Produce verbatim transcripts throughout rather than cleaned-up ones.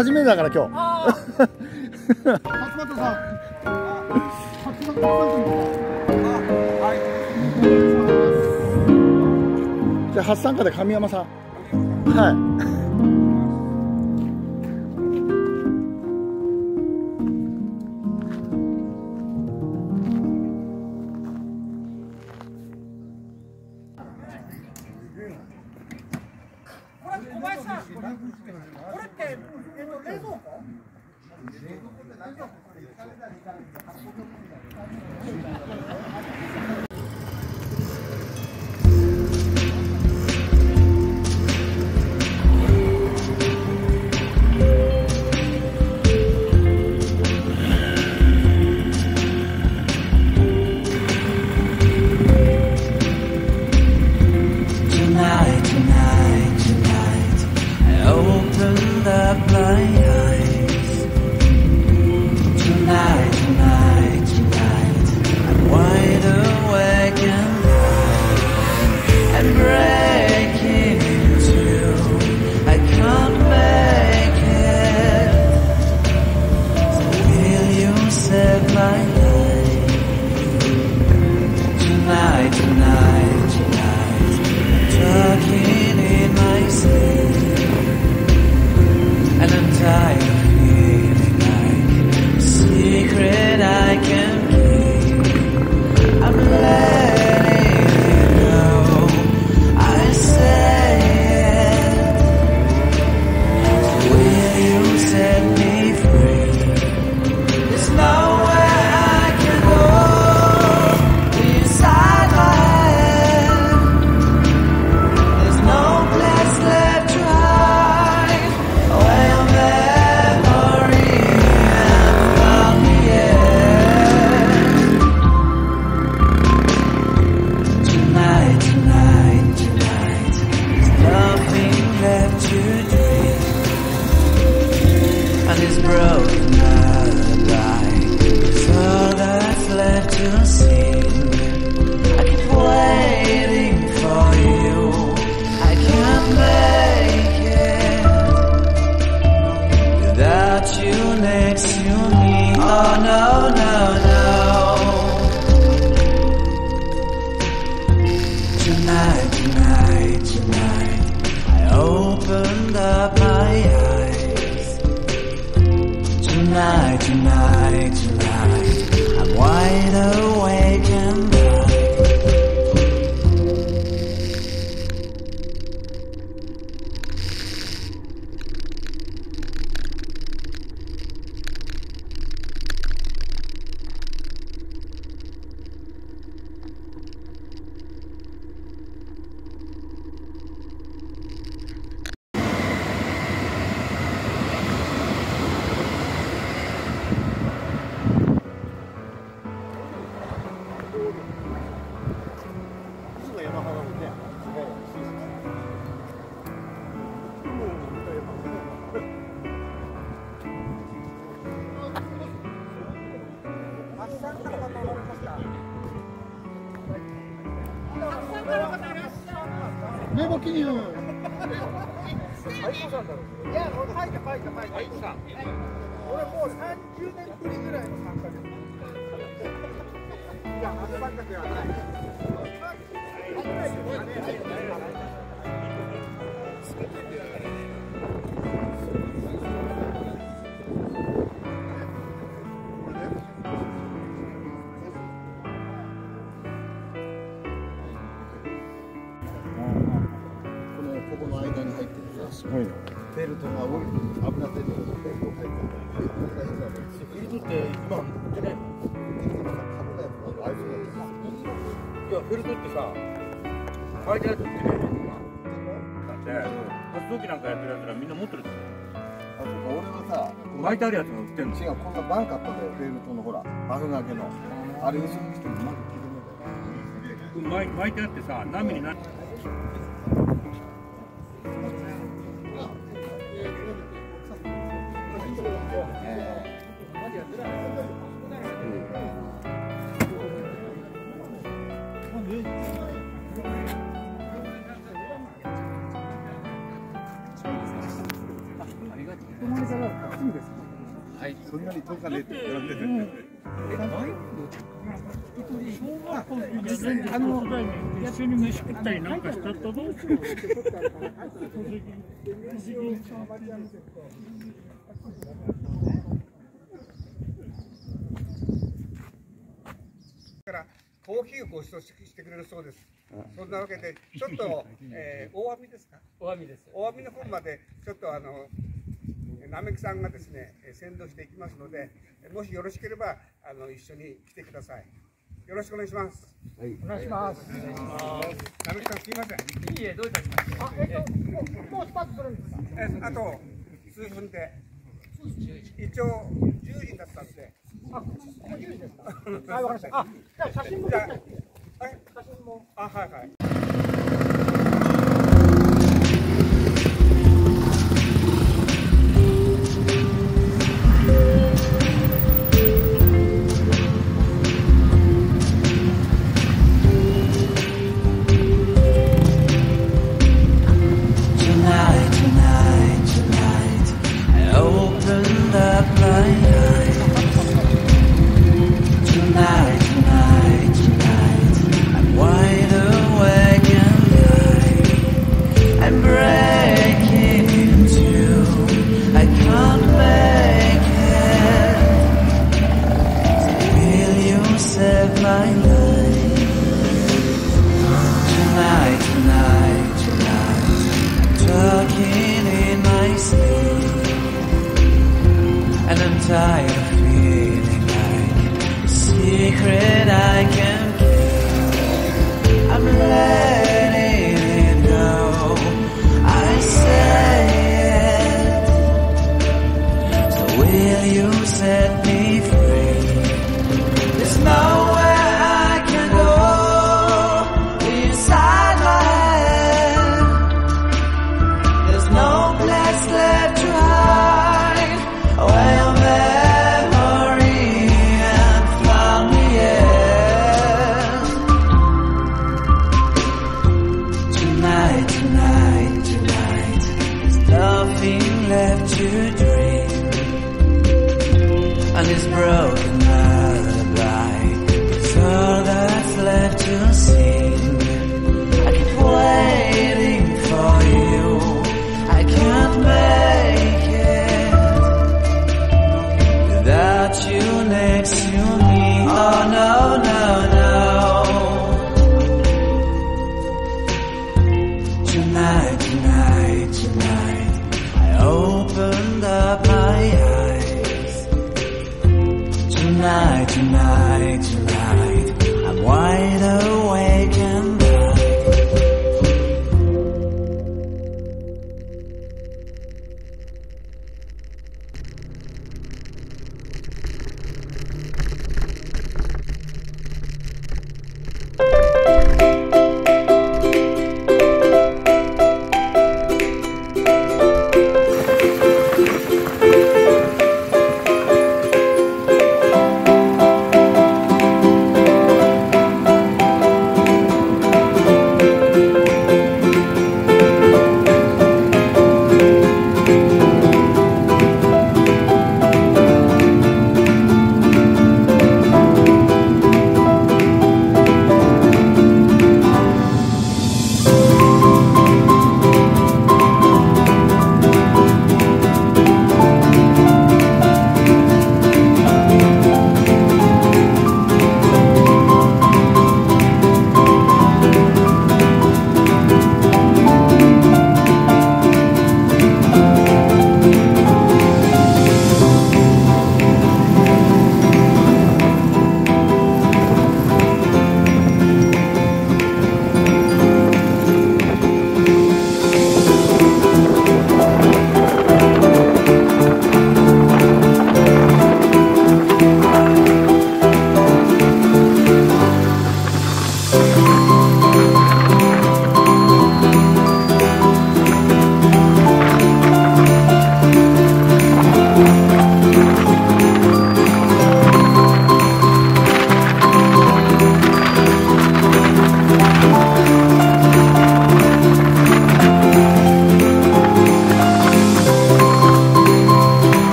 初めてだから今日。 勝俣さん。勝俣さん。はい。 じゃあ初参加で神山さん。はい。 小林さん、これって、えっと、冷蔵庫？ 名簿記入。 いや、もう書いた書いた書いた。俺もうさんじゅうねんぶりぐらいの参加です。いや、初参加ではない。 ここの間に入ってるさ、すごいな。 ベルトが多い、危なくてベルト入ってる。 フィルトって今売ってないの？いや、フィルトってさ、書いてあるやつ売ってないの？だって発動機なんかやってるやつらみんな持ってるって。 あ、そうか、俺はさ、 巻いてあるやつが売ってんの？ 違う、こんなバンカットでベルトのほら、バフ掛けの。あれ後ろに来てうまく切るのだよ。 巻いてあってさ、波になって。 ここまでからそんなに遠かねえって言われてて。 あの一緒に飯食ったりなんかしたとどうしよう。 からコーヒーをご馳走してくれるそうです。そんなわけでちょっと、えー、大網ですか？ 大網です。 大網の方までちょっとあの並木さんがですね先導していきますので、もしよろしければあの一緒に来てください。よろしくお願いします。 はい。 お願いします。並木さんすいません。 いいえ、どういたしまして。 あ、えっともうもうスタートするんですか？えあと数分で。一応じゅうじだったんで。あ、もうじゅうじですか？はい、わかりました。あ、じゃあ写真も撮って。はい、写真も。あ、はいはい。 Tired of feeling like a secret I can keep. I'm letting it go. I say it. So will you set me free? There's nowhere I can go inside my head. There's no place left to hide. Well, this broken lullaby, it's all that's left to sing. I keep waiting for you, I can't make it without you next to me. Oh no, no, no. Tonight, tonight, tonight, I opened up my eyes. Tonight, tonight, tonight, I'm wide awake and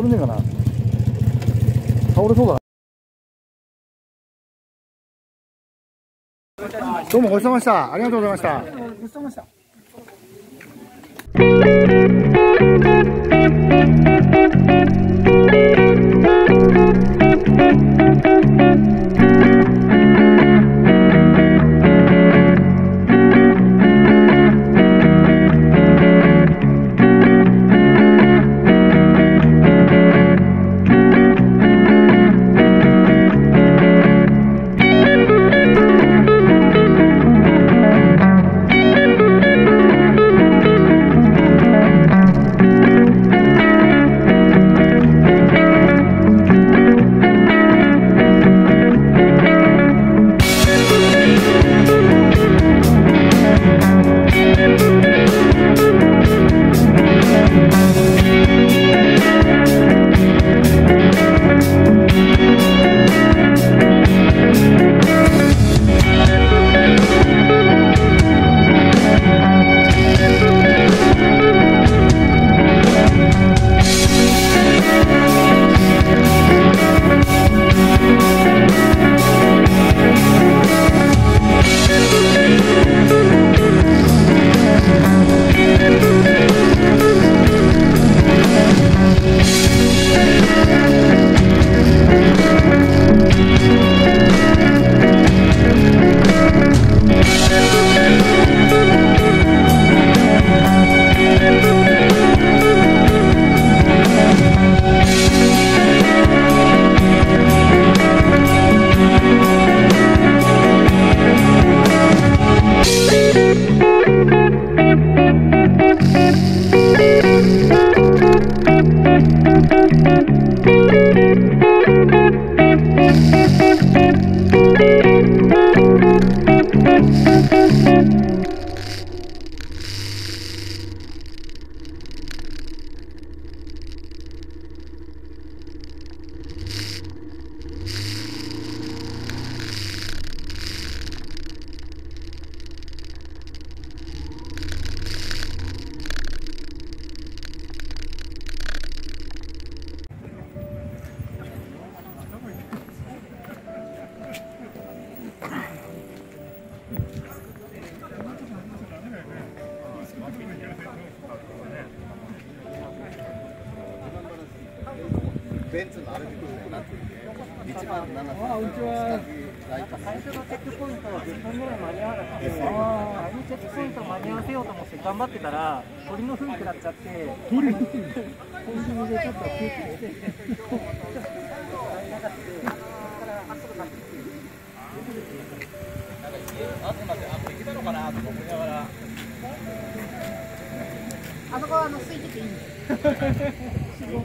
れねえかな。倒れそうだな。どうもごちそうさまでした。ありがとうございました。 ごちそうさまでした。 ベンツのあれで来るよなっていちまんななせん。 あ、うちは最初のチェックポイントはじゅっぷんぐらい間に合わなくて、あのチェックポイントを間に合わせようと思って頑張ってたら鳥の糞食らっちゃって、鳥の糞コンビニでちょっと空気入れてあそこはあの空いてていいんですよ。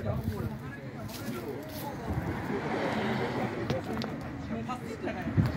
パスじゃない。